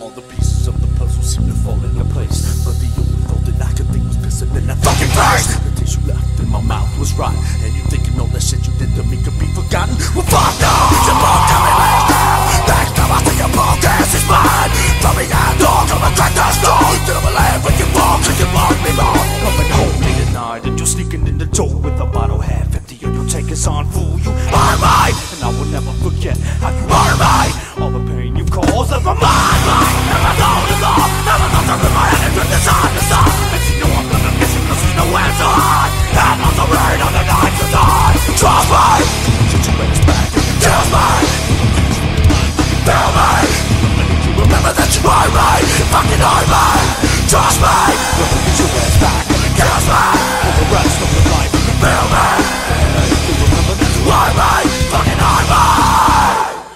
All the pieces of the puzzle seem to fall into place, but the only thought that I could think was pissing in that fucking face. The taste you left in my mouth was rotten, and you thinking all that shit you did to me could be forgotten. Well, fuck no! You won't tell me last time. Next time I see your podcast is mine. From me and dog, I'm a crack the stone. Till I'm alive when you fall, so you love me more. Coming home late at night, and you're sneaking in the door with a bottle half empty, and you take us on, fool. You are mine, and I will never forget how you are mine. All the pain you caused ever mine. Never known is all. Never thought to rip my head and rip this on the sun. And you know I'm gonna miss you 'cause there's no answer on. And on the rain on the nights of dawn. Trust me. Get your ass back and you kill me. Feel me. You remember that you are right. You fucking are mine. Trust me. Get your ass back and you kill me. For the rest of your life you can feel me. You remember that you are right. Fucking are mine.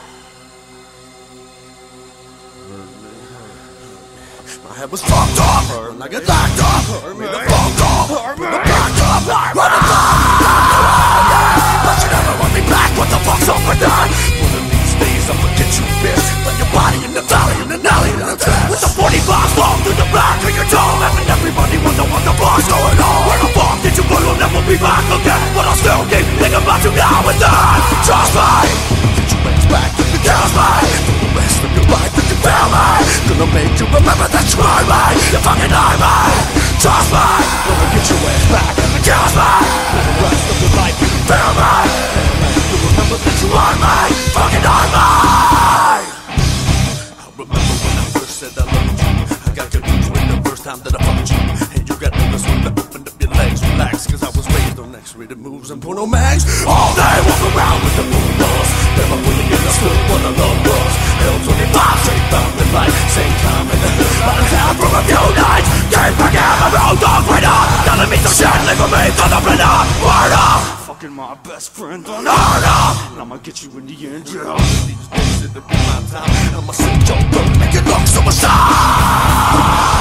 My head was fucked up, when I get locked up, made a phone call, put a back up, run a but you never want me back, what the fuck's up with that? One of these days I'm gonna get you bitch, like your body in the valley, in the alley, in the test. With the 40 blocks long through the back of your dome, having everybody wonder what the fuck's going on. Where the fuck did you go? You'll never be back again, but I'll still keep thinking about you now and then. Trust me, get your ass back if you kill me. For the rest of your life if you fail me, gonna make you remember that you are mine. You fucking are mine. Trust me, gonna get your ass back if you kill me. For the rest of your life you can fail me. You remember that you are mine. Fucking are mine. I remember when I first said I loved you. I got confused when the first time that I fucked you, and you got nervous when I opened up your legs. Relax, 'cause I was raised on X-rated moves and porno mags. All day walk around with the moon dolls. Never really understood what a love was. Hell 25 straight found the light. Same time in the hood, out of town for a few nights. Came back out my road dog right up. Telling me some shit, leaving me for the printer. Word up. Fucking my best friend on hard up. And I'ma get you in the end, yeah. These days it'll be my time. I'ma sit your bird, make it look suicide.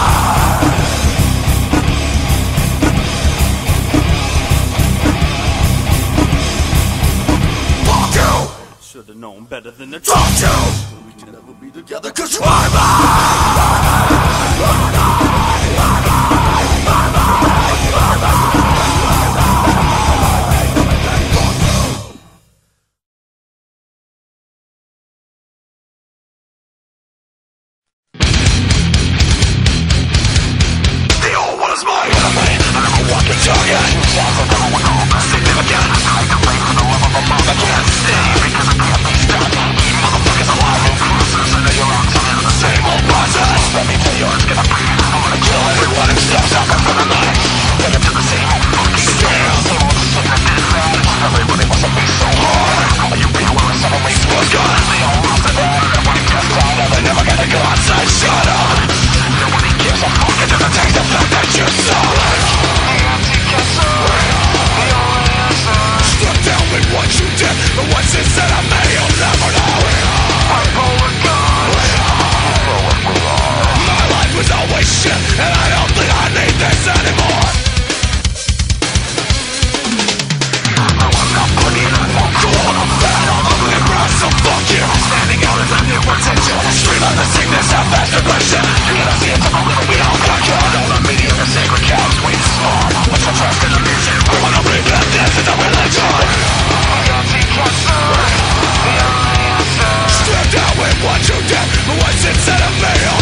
Should've known better than to trust you. We can never be together 'cause you are mine. The old one is my enemy. I'm a walking target. Significant. I complain for the love of a mom I can't stay because I can't be stopped. Motherfuckers alive in cruisers. I know you're on time in the same old process. Let me tell you it's gonna be. I'm gonna kill everyone who steps up in front of me. Take it to the same old fucking scale. Same old shit that did that. Everybody wants to be so hard. Are you realizing some of my was gone? They all lost their head. Everybody just died and they never get to go outside. Shut up. Nobody gives a fuck. It doesn't take the fact that you're solid. Step down with what you did, but what's inside of me you'll never know. I'm going gone. My life was always shit, and I don't think I need this anymore. I was not pretty and more cool. I'm fat, I'm ugly and gross, so fuck you. Standing out as a new potential. Stream of the sickness, have fast aggression. You're gonna see it tomorrow, we don't got you. All the media, the sacred cows, we smart. What's your trust in the music? We wanna rebuild this as a religion. Step down with what you did, but what's inside of me?